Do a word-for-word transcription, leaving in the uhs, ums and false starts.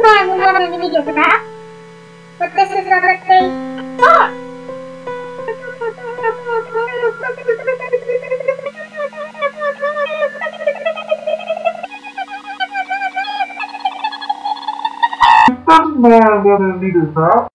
ba yung gumawa ng video kita? What this is not birthday? Oh! Doesn't matter whether it leaders out.